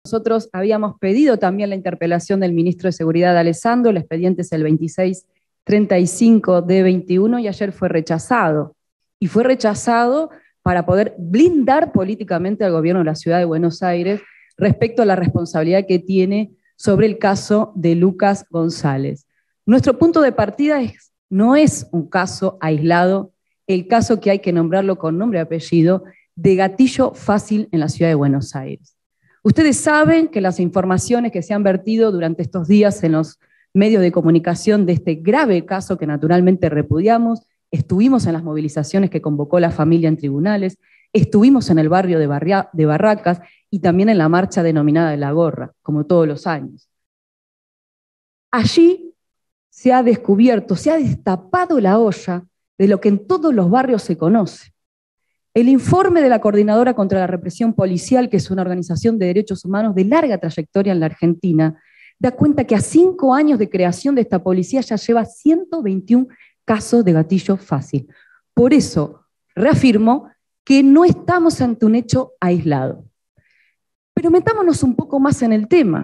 Nosotros habíamos pedido también la interpelación del ministro de Seguridad, Alessandro, el expediente es el 2635 de 21 y ayer fue rechazado. Y fue rechazado para poder blindar políticamente al gobierno de la ciudad de Buenos Aires respecto a la responsabilidad que tiene sobre el caso de Lucas González. Nuestro punto de partida no es un caso aislado, el caso que hay que nombrarlo con nombre y apellido, de gatillo fácil en la ciudad de Buenos Aires. Ustedes saben que las informaciones que se han vertido durante estos días en los medios de comunicación de este grave caso que naturalmente repudiamos, estuvimos en las movilizaciones que convocó la familia en tribunales, estuvimos en el barrio de Barracas y también en la marcha denominada de La Gorra, como todos los años. Allí se ha descubierto, se ha destapado la olla de lo que en todos los barrios se conoce. El informe de la Coordinadora contra la Represión Policial, que es una organización de derechos humanos de larga trayectoria en la Argentina, da cuenta que a 5 años de creación de esta policía ya lleva 121 casos de gatillo fácil. Por eso, reafirmo que no estamos ante un hecho aislado. Pero metámonos un poco más en el tema.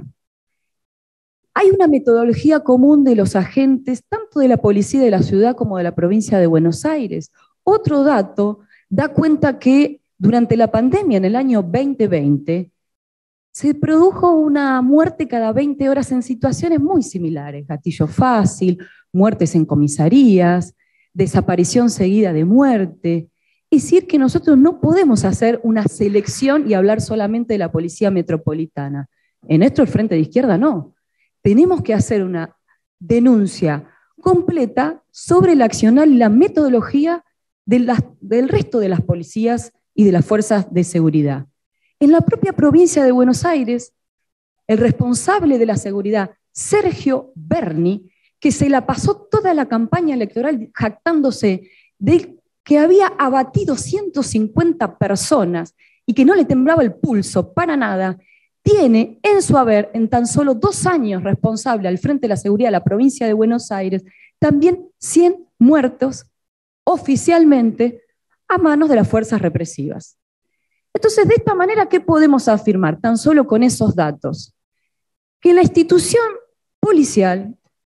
Hay una metodología común de los agentes, tanto de la policía de la ciudad como de la provincia de Buenos Aires. Otro dato da cuenta que durante la pandemia, en el año 2020, se produjo una muerte cada 20 horas en situaciones muy similares. Gatillo fácil, muertes en comisarías, desaparición seguida de muerte. Es decir, que nosotros no podemos hacer una selección y hablar solamente de la policía metropolitana. En esto el Frente de Izquierda no. Tenemos que hacer una denuncia completa sobre el accionar y la metodología del resto de las policías y de las fuerzas de seguridad. En la propia provincia de Buenos Aires, el responsable de la seguridad, Sergio Berni, que se la pasó toda la campaña electoral jactándose de que había abatido 150 personas y que no le temblaba el pulso para nada, tiene en su haber, en tan solo 2 años responsable al frente de la seguridad de la provincia de Buenos Aires, también 100 muertos oficialmente a manos de las fuerzas represivas. Entonces, de esta manera, ¿qué podemos afirmar tan solo con esos datos? Que la institución policial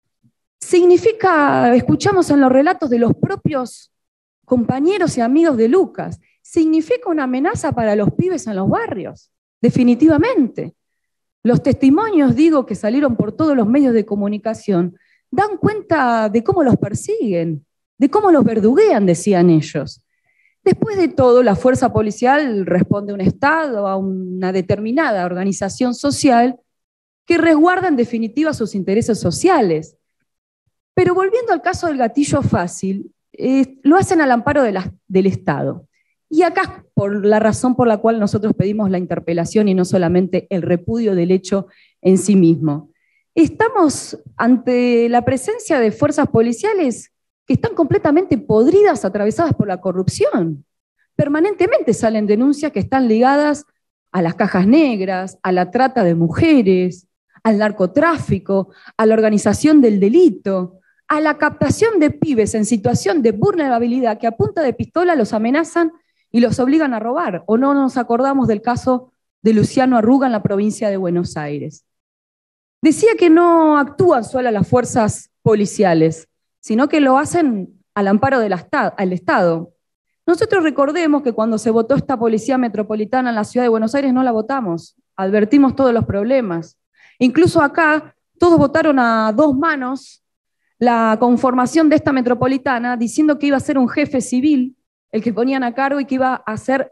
significa, escuchamos en los relatos de los propios compañeros y amigos de Lucas, significa una amenaza para los pibes en los barrios, definitivamente. Los testimonios, digo, que salieron por todos los medios de comunicación, dan cuenta de cómo los persiguen, de cómo los verduguean, decían ellos. Después de todo, la fuerza policial responde a un Estado, a una determinada organización social que resguarda en definitiva sus intereses sociales. Pero volviendo al caso del gatillo fácil, lo hacen al amparo del Estado. Y acá, por la razón por la cual nosotros pedimos la interpelación y no solamente el repudio del hecho en sí mismo. Estamos ante la presencia de fuerzas policiales que están completamente podridas, atravesadas por la corrupción. Permanentemente salen denuncias que están ligadas a las cajas negras, a la trata de mujeres, al narcotráfico, a la organización del delito, a la captación de pibes en situación de vulnerabilidad que a punta de pistola los amenazan y los obligan a robar. ¿O no nos acordamos del caso de Luciano Arruga en la provincia de Buenos Aires? Decía que no actúan solo las fuerzas policiales, sino que lo hacen al amparo del Estado. Nosotros recordemos que cuando se votó esta policía metropolitana en la ciudad de Buenos Aires no la votamos, advertimos todos los problemas. Incluso acá todos votaron a 2 manos la conformación de esta metropolitana diciendo que iba a ser un jefe civil el que ponían a cargo y que iba a ser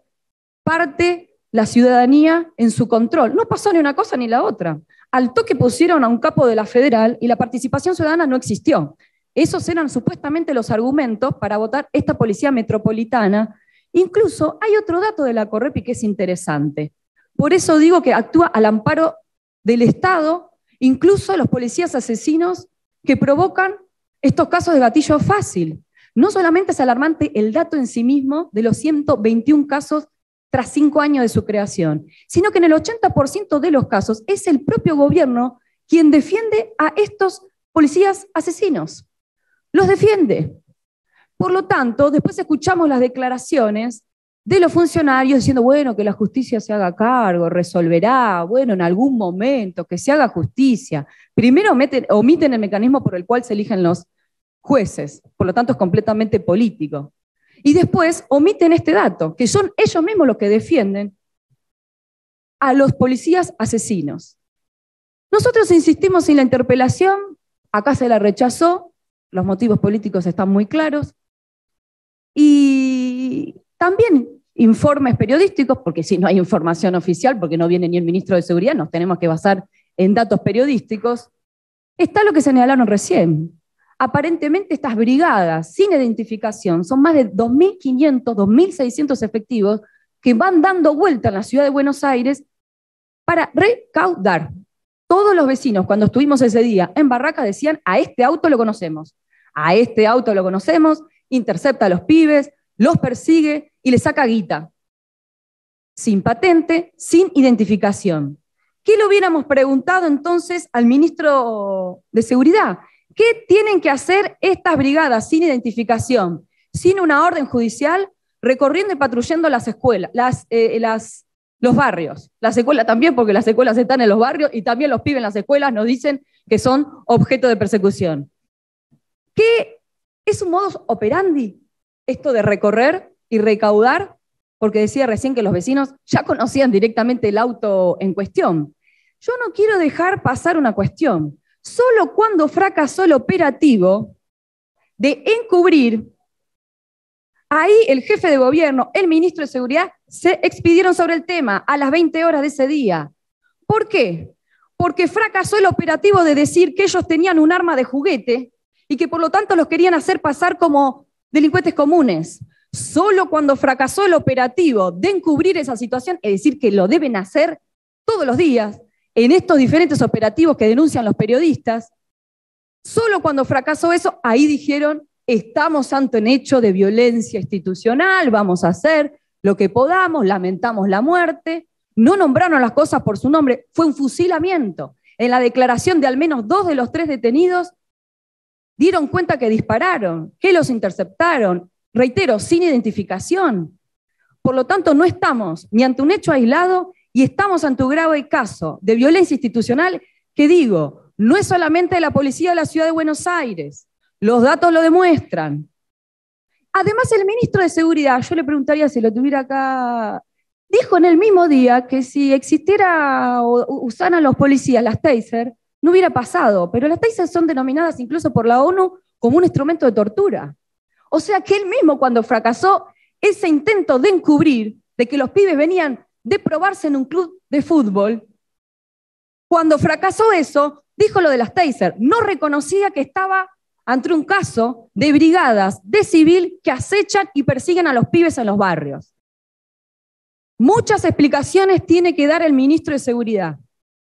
parte la ciudadanía en su control. No pasó ni una cosa ni la otra. Al toque pusieron a un capo de la Federal y la participación ciudadana no existió. Esos eran supuestamente los argumentos para votar esta policía metropolitana. Incluso hay otro dato de la Correpi que es interesante. Por eso digo que actúa al amparo del Estado, incluso los policías asesinos que provocan estos casos de gatillo fácil. No solamente es alarmante el dato en sí mismo de los 121 casos tras 5 años de su creación, sino que en el 80% de los casos es el propio gobierno quien defiende a estos policías asesinos. Los defiende. Por lo tanto, después escuchamos las declaraciones de los funcionarios diciendo, bueno, que la justicia se haga cargo, resolverá, bueno, en algún momento, que se haga justicia. Primero omiten el mecanismo por el cual se eligen los jueces, por lo tanto es completamente político. Y después omiten este dato, que son ellos mismos los que defienden a los policías asesinos. Nosotros insistimos en la interpelación, acá se la rechazó, los motivos políticos están muy claros, y también informes periodísticos, porque si no hay información oficial, porque no viene ni el ministro de Seguridad, nos tenemos que basar en datos periodísticos, está lo que señalaron recién. Aparentemente estas brigadas sin identificación son más de 2.500, 2.600 efectivos que van dando vuelta en la ciudad de Buenos Aires para recaudar. Todos los vecinos, cuando estuvimos ese día en Barraca, decían, a este auto lo conocemos, a este auto lo conocemos, intercepta a los pibes, los persigue y les saca guita. Sin patente, sin identificación. ¿Qué le hubiéramos preguntado entonces al ministro de Seguridad? ¿Qué tienen que hacer estas brigadas sin identificación, sin una orden judicial, recorriendo y patrullando las escuelas, los barrios? Las escuelas también, porque las escuelas están en los barrios y también los pibes en las escuelas nos dicen que son objeto de persecución. ¿Qué es un modus operandi esto de recorrer y recaudar? Porque decía recién que los vecinos ya conocían directamente el auto en cuestión. Yo no quiero dejar pasar una cuestión. Solo cuando fracasó el operativo de encubrir, ahí el jefe de gobierno, el ministro de Seguridad, se expidieron sobre el tema a las 20 horas de ese día. ¿Por qué? Porque fracasó el operativo de decir que ellos tenían un arma de juguete y que por lo tanto los querían hacer pasar como delincuentes comunes. Solo cuando fracasó el operativo de encubrir esa situación, es decir, que lo deben hacer todos los días, en estos diferentes operativos que denuncian los periodistas, solo cuando fracasó eso, ahí dijeron, estamos ante un hecho de violencia institucional, vamos a hacer lo que podamos, lamentamos la muerte, no nombraron las cosas por su nombre, fue un fusilamiento. En la declaración de al menos 2 de los 3 detenidos, dieron cuenta que dispararon, que los interceptaron, reitero, sin identificación. Por lo tanto, no estamos ni ante un hecho aislado y estamos ante un grave caso de violencia institucional que, digo, no es solamente de la policía de la ciudad de Buenos Aires, los datos lo demuestran. Además, el ministro de Seguridad, yo le preguntaría si lo tuviera acá, dijo en el mismo día que si existiera o usaran los policías las taser, no hubiera pasado, pero las taser son denominadas incluso por la ONU como un instrumento de tortura. O sea que él mismo, cuando fracasó ese intento de encubrir, de que los pibes venían de probarse en un club de fútbol, cuando fracasó eso, dijo lo de las taser, no reconocía que estaba ante un caso de brigadas de civil que acechan y persiguen a los pibes en los barrios. Muchas explicaciones tiene que dar el ministro de Seguridad.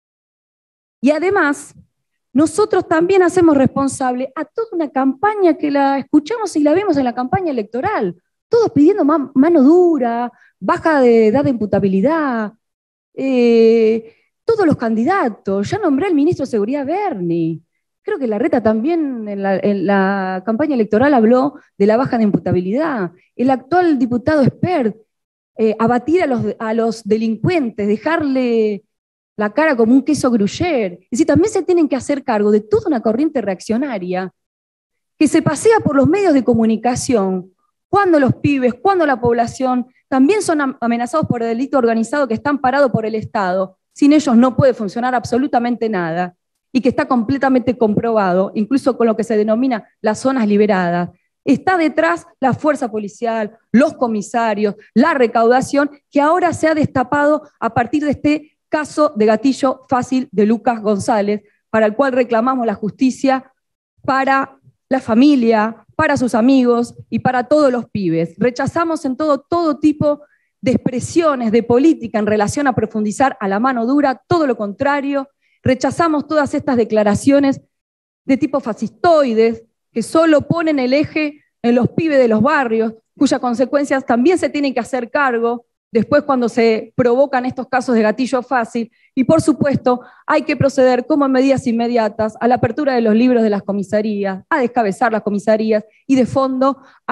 Y además, nosotros también hacemos responsable a toda una campaña que la escuchamos y la vimos en la campaña electoral, todos pidiendo mano dura, baja de edad de imputabilidad, todos los candidatos. Ya nombré al ministro de Seguridad, Berni. Creo que Larreta también en la campaña electoral habló de la baja de imputabilidad. El actual diputado Espert, abatir a los delincuentes, dejarle la cara como un queso gruyère. Es decir, también se tienen que hacer cargo de toda una corriente reaccionaria que se pasea por los medios de comunicación cuando los pibes, cuando la población también son amenazados por el delito organizado que está amparado por el Estado. Sin ellos no puede funcionar absolutamente nada y que está completamente comprobado, incluso con lo que se denomina las zonas liberadas. Está detrás la fuerza policial, los comisarios, la recaudación, que ahora se ha destapado a partir de este caso de gatillo fácil de Lucas González, para el cual reclamamos la justicia para la familia, para sus amigos y para todos los pibes. Rechazamos en todo tipo de expresiones de política en relación a profundizar a la mano dura, todo lo contrario. Rechazamos todas estas declaraciones de tipo fascistoides que solo ponen el eje en los pibes de los barrios, cuyas consecuencias también se tienen que hacer cargo después cuando se provocan estos casos de gatillo fácil. Y por supuesto, hay que proceder como medidas inmediatas a la apertura de los libros de las comisarías, a descabezar las comisarías y de fondo a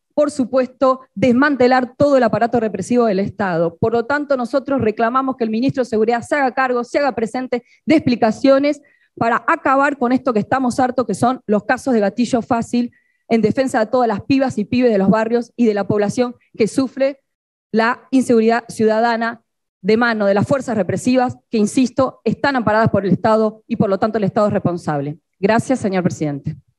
por supuesto, desmantelar todo el aparato represivo del Estado. Por lo tanto, nosotros reclamamos que el ministro de Seguridad se haga cargo, se haga presente de explicaciones para acabar con esto que estamos hartos, que son los casos de gatillo fácil en defensa de todas las pibas y pibes de los barrios y de la población que sufre la inseguridad ciudadana de mano de las fuerzas represivas que, insisto, están amparadas por el Estado y por lo tanto el Estado es responsable. Gracias, señor presidente.